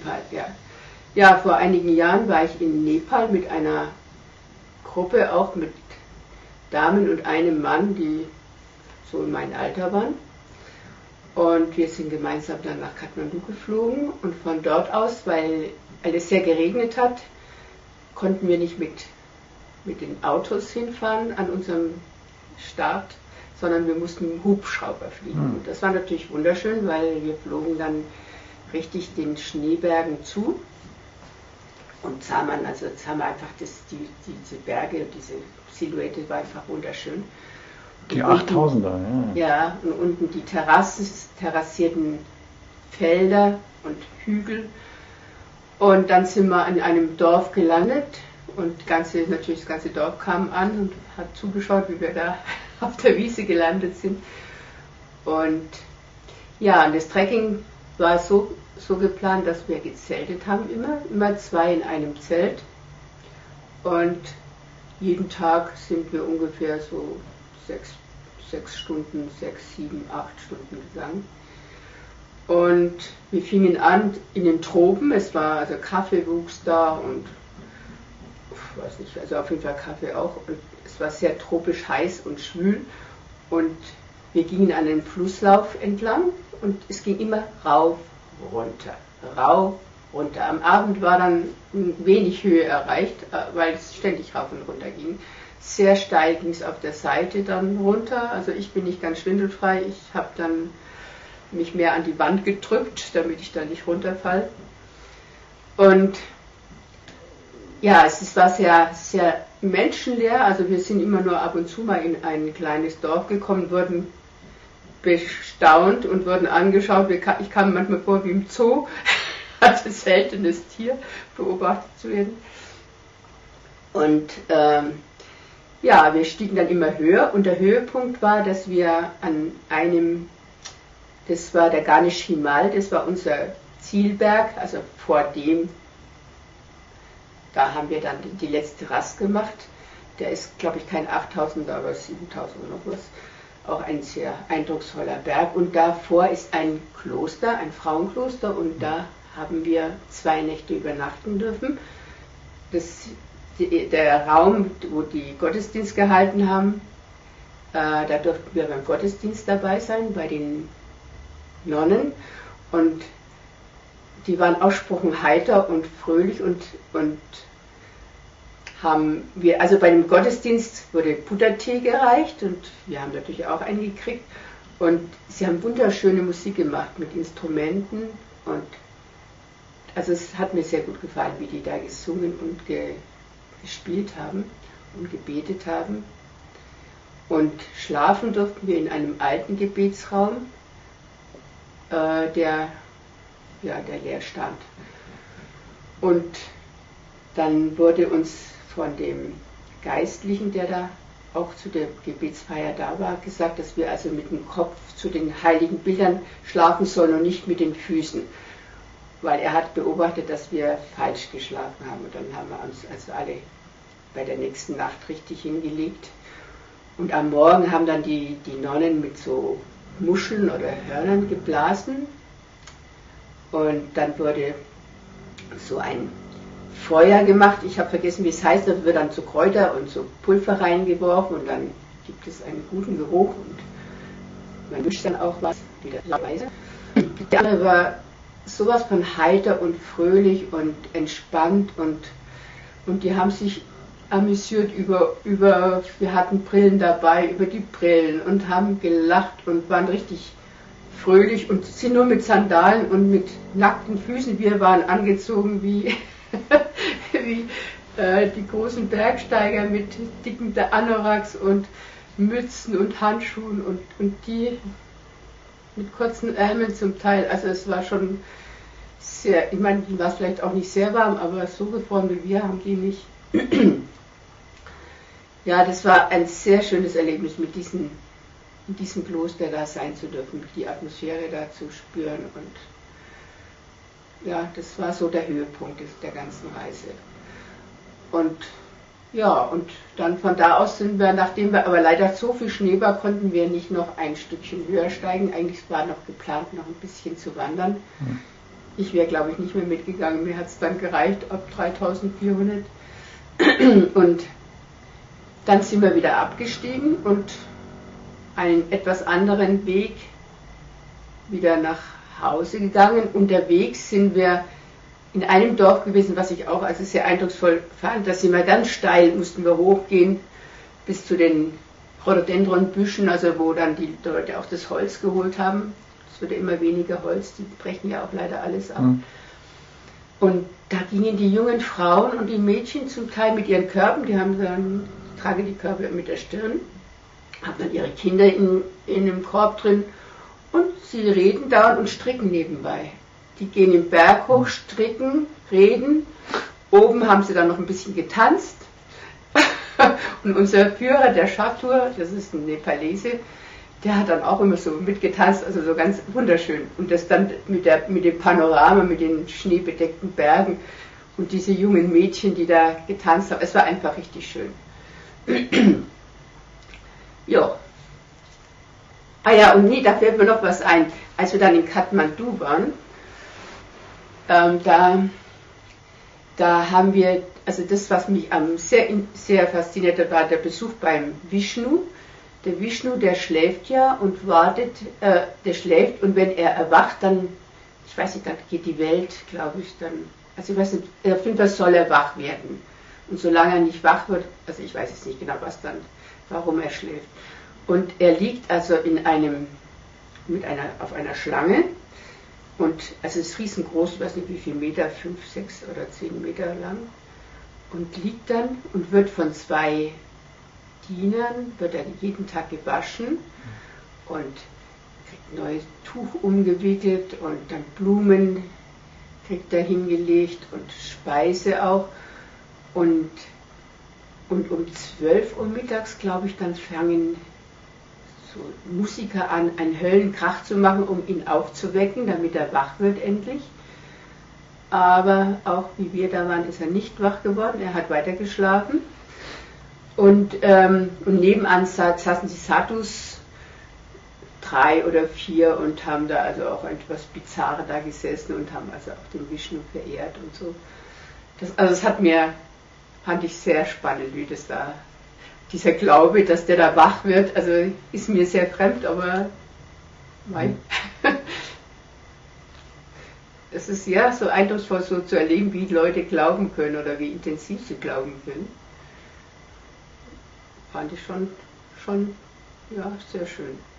Nepal, ja. Ja, vor einigen Jahren war ich in Nepal mit einer Gruppe, auch mit Damen und einem Mann, die so in meinem Alter waren. Und wir sind gemeinsam dann nach Kathmandu geflogen und von dort aus, weil es sehr geregnet hat, konnten wir nicht mit den Autos hinfahren an unserem Start, sondern wir mussten mit dem Hubschrauber fliegen. Und das war natürlich wunderschön, weil wir flogen dann richtig den Schneebergen zu und sah man einfach diese Berge, diese Silhouette war einfach wunderschön. Die 8000er, ja. Ja, und unten die terrassierten Felder und Hügel. Und dann sind wir in einem Dorf gelandet und natürlich das ganze Dorf kam an und hat zugeschaut, wie wir da auf der Wiese gelandet sind. Und ja, und das Trekking war so geplant, dass wir gezeltet haben, immer zwei in einem Zelt. Und jeden Tag sind wir ungefähr so 6 Stunden, 6, 7, 8 Stunden gegangen. Und wir fingen an in den Tropen, also Kaffee wuchs da und ich weiß nicht, also auf jeden Fall Kaffee auch. Und es war sehr tropisch heiß und schwül und wir gingen an den Flusslauf entlang und es ging immer rauf, runter, rauf, runter. Am Abend war dann wenig Höhe erreicht, weil es ständig rauf und runter ging. Sehr steil ging es auf der Seite dann runter, also ich bin nicht ganz schwindelfrei, ich habe dann mich mehr an die Wand gedrückt, damit ich da nicht runterfalle. Und ja, es war sehr, sehr menschenleer, also wir sind immer nur ab und zu mal in ein kleines Dorf gekommen, wurden bestaunt und wurden angeschaut. Ich kam manchmal vor wie im Zoo, als ein seltenes Tier beobachtet zu werden. Und ja, wir stiegen dann immer höher und der Höhepunkt war, dass wir an einem, das war der Ganesh Himal, das war unser Zielberg, also da haben wir dann die letzte Rast gemacht. Der ist, glaube ich, kein 8000er, aber 7000 oder noch was. Auch ein sehr eindrucksvoller Berg. Und davor ist ein Kloster, ein Frauenkloster, und da haben wir 2 Nächte übernachten dürfen. Der Raum, wo die Gottesdienst gehalten haben, da durften wir beim Gottesdienst dabei sein, bei den Nonnen. Und die waren ausgesprochen heiter und fröhlich und also bei dem Gottesdienst wurde Buttertee gereicht und wir haben natürlich auch einen gekriegt. Und sie haben wunderschöne Musik gemacht mit Instrumenten und also es hat mir sehr gut gefallen, wie die da gesungen und gespielt haben und gebetet haben. Und schlafen durften wir in einem alten Gebetsraum, der leer stand. Und dann wurde uns von dem Geistlichen, der da auch zu der Gebetsfeier da war, gesagt, dass wir also mit dem Kopf zu den heiligen Bildern schlafen sollen und nicht mit den Füßen. Weil er hat beobachtet, dass wir falsch geschlafen haben. Und dann haben wir uns also alle bei der nächsten Nacht richtig hingelegt. Und am Morgen haben dann die Nonnen mit so Muscheln oder Hörnern geblasen. Und dann wurde so ein Feuer gemacht. Ich habe vergessen, wie es heißt. Da wird dann so Kräuter und so Pulver reingeworfen und dann gibt es einen guten Geruch und man wünscht dann auch was, wieder leise. Der andere war sowas von heiter und fröhlich und entspannt und die haben sich amüsiert wir hatten Brillen dabei, über die Brillen und haben gelacht und waren richtig fröhlich und sind nur mit Sandalen und mit nackten Füßen. Wir waren angezogen wie die großen Bergsteiger mit dicken Anoraks und Mützen und Handschuhen und die mit kurzen Ärmeln zum Teil. Also es war schon sehr, ich meine, die war es vielleicht auch nicht sehr warm, aber so geformt wie wir haben die nicht. Ja, das war ein sehr schönes Erlebnis, in diesem Kloster da sein zu dürfen, die Atmosphäre da zu spüren und ja, das war so der Höhepunkt der ganzen Reise. Und ja, und dann von da aus sind wir, nachdem wir aber leider so viel Schnee war, konnten wir nicht noch ein Stückchen höher steigen. Eigentlich war noch geplant, noch ein bisschen zu wandern. Ich wäre, glaube ich, nicht mehr mitgegangen. Mir hat es dann gereicht ab 3400. Und dann sind wir wieder abgestiegen und einen etwas anderen Weg wieder nach Hause gegangen. Unterwegs sind wir in einem Dorf gewesen, was ich auch also sehr eindrucksvoll fand. Da sind wir ganz steil, mussten wir hochgehen bis zu den Rhododendronbüschen, also wo dann die Leute auch das Holz geholt haben. Es wird ja immer weniger Holz, die brechen ja auch leider alles ab. Mhm. Und da gingen die jungen Frauen und die Mädchen zum Teil mit ihren Körben, die haben dann, tragen die Körbe mit der Stirn, haben dann ihre Kinder in einem Korb drin und sie reden da und stricken nebenbei. Die gehen im Berg hoch, stricken, reden. Oben haben sie dann noch ein bisschen getanzt. Und unser Führer der Schachtour, das ist ein Nepalese, der hat dann auch immer so mitgetanzt, also so ganz wunderschön. Und das dann mit dem Panorama, mit den schneebedeckten Bergen und diese jungen Mädchen, die da getanzt haben. Es war einfach richtig schön. Ja. Ah ja, und nee, da fällt mir noch was ein. Als wir dann in Kathmandu waren, da haben wir, also das, was mich sehr fasziniert hat, war der Besuch beim Vishnu. Der Vishnu, der schläft ja und wartet, der schläft und wenn er erwacht, dann, ich weiß nicht, dann geht die Welt, glaube ich, dann, also ich weiß nicht, auf jeden Fall soll er wach werden. Und solange er nicht wach wird, also ich weiß jetzt nicht genau, warum er schläft. Und er liegt also auf einer Schlange. Und also es ist riesengroß, ich weiß nicht wie viel Meter, 5, 6 oder 10 Meter lang. Und liegt dann und wird von 2 Dienern, wird er jeden Tag gewaschen und kriegt ein neues Tuch umgewickelt und dann Blumen kriegt er hingelegt und Speise auch. Und um 12 Uhr mittags, glaube ich, dann fangen so Musiker an, einen Höllenkrach zu machen, um ihn aufzuwecken, damit er wach wird endlich. Aber auch wie wir da waren, ist er nicht wach geworden, er hat weiter geschlafen. Und nebenan saßen die Sadhus, 3 oder 4, und haben da also auch etwas Bizarre da gesessen und haben also auch den Vishnu verehrt und so. Das fand ich sehr spannend, wie das da, dieser Glaube, dass der da wach wird, also ist mir sehr fremd, aber es ist ja so eindrucksvoll, so zu erleben, wie Leute glauben können oder wie intensiv sie glauben können. Fand ich schon ja, sehr schön.